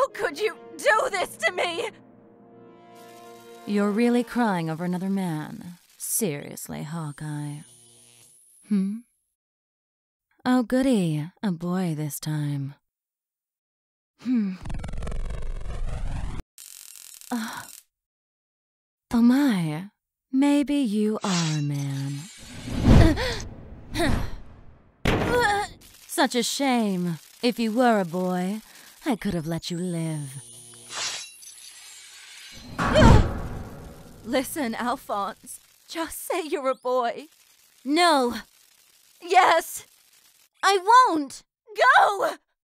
How could you do this to me? You're really crying over another man. Seriously, Hawkeye. Oh, goody. A boy this time. Oh my. Maybe you are a man. Such a shame. If you were a boy, I could have let you live. Listen, Alphonse. Just say you're a boy. No! Yes! I won't! Go!